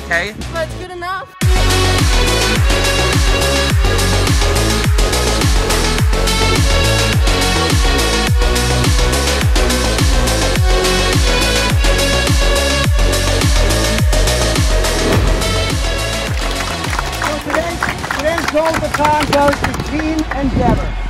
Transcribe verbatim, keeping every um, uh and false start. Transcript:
okay? That's good enough. So today's, today's gold baton goes to Team Endeavor.